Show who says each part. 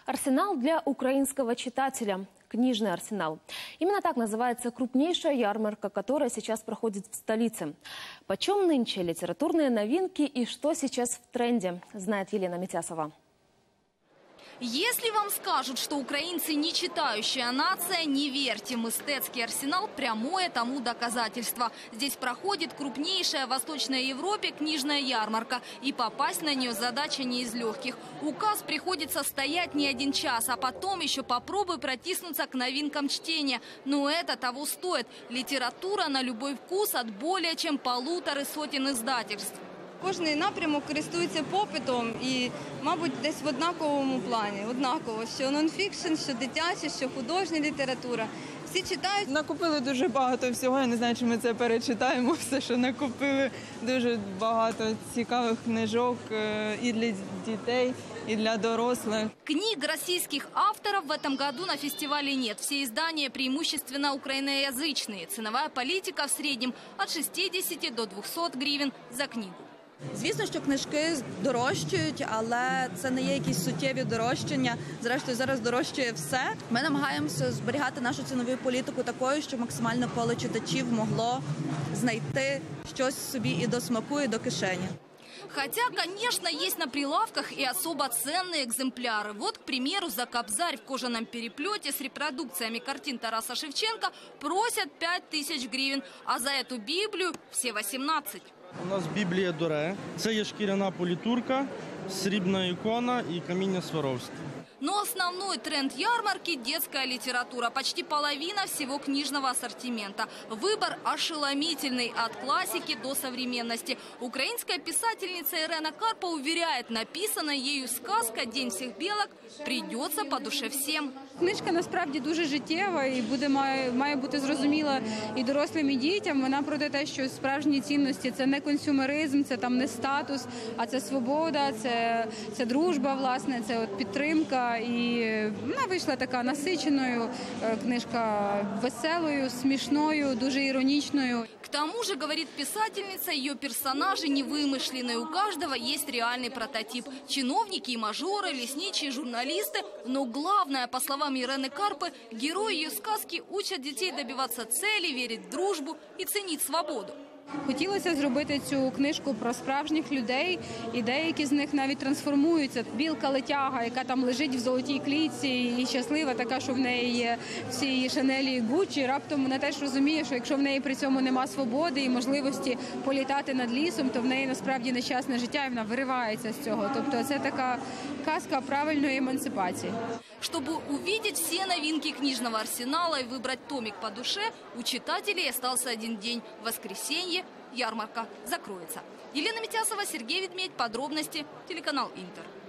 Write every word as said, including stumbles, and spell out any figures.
Speaker 1: Арсенал для украинского читателя. Книжный арсенал. Именно так называется крупнейшая ярмарка, которая сейчас проходит в столице. Почем нынче литературные новинки и что сейчас в тренде, знает Елена Митясова.
Speaker 2: Если вам скажут, что украинцы не читающая нация, не верьте. Мистецкий арсенал – прямое тому доказательство. Здесь проходит крупнейшая в Восточной Европе книжная ярмарка. И попасть на нее задача не из легких. Указ приходится стоять не один час, а потом еще попробуй протиснуться к новинкам чтения. Но это того стоит. Литература на любой вкус от более чем полутора сотен издательств.
Speaker 3: Кожний напрямок користується попитом і, мабуть, десь в однаковому плані. Однаково, що нонфікшн, що дитяча, що художня література. Всі читають.
Speaker 4: Накупили дуже багато всього, я не знаю, чи ми це перечитаємо, все, що накупили. Дуже багато цікавих книжок і для дітей, и для дорослых.
Speaker 2: Книг российских авторов в этом году на фестивале нет. Все издания преимущественно украиноязычные. Ценовая политика в среднем от шестидесяти до двухсот гривен за книгу.
Speaker 5: Звісно, що книжки дорожчають, але це не є якісь суттєві дорожчання. Зрештою, зараз дорожчає все. Ми намагаємося зберігати нашу цінову політику такою, щоб максимальне коло читачів могло знайти щось собі і до смаку, і до кишені.
Speaker 2: Хотя, конечно, есть на прилавках и особо ценные экземпляры. Вот, к примеру, за кобзарь в кожаном переплете с репродукциями картин Тараса Шевченко просят пять тысяч гривен, а за эту Библию все восемнадцать.
Speaker 6: У нас Біблія Доре. Це є шкіряна політурка, срібна ікона і каміння Сваровське.
Speaker 2: Но основной тренд ярмарки – детская литература. Почти половина всего книжного ассортимента. Выбор ошеломительный – от классики до современности. Украинская писательница Ірена Карпа уверяет, написанная ею сказка «День всех белок» придется по душе всем.
Speaker 7: Книжка насправді дуже життєва і буде, має, має бути зрозуміла і дорослим, і дітям. Вона про те, що справжні цінності – це не консюмеризм, це там не статус, а це свобода, це, це дружба, власне, це от підтримка. І вона вийшла така насиченою, книжка веселою, смішною, дуже іронічною.
Speaker 2: К тому же, говорит писательница, ее персонажи не вымышленные. У каждого есть реальный прототип. Чиновники и мажоры, лесничие, журналисты. Но главное, по словам Ирены Карпы, герои ее сказки учат детей добиваться цели, верить в дружбу и ценить свободу.
Speaker 7: Хотілося зробити цю книжку про справжніх людей, і деякі з них навіть трансформуються. Білка-летяга, яка там лежить в золотій клітці і щаслива така, що в неї є всі її Шанелі і Гуччі, раптом вона теж розуміє, що якщо в неї при цьому нема свободи і можливості політати над лісом, то в неї насправді нещасне життя і вона виривається з цього. Тобто це така казка правильної емансипації.
Speaker 2: Чтобы увидеть все новинки книжного арсенала и выбрать томик по душе, у читателей остался один день. В воскресенье ярмарка закроется. Елена Митясова, Сергей Ведмедь. Подробности. Телеканал Интер.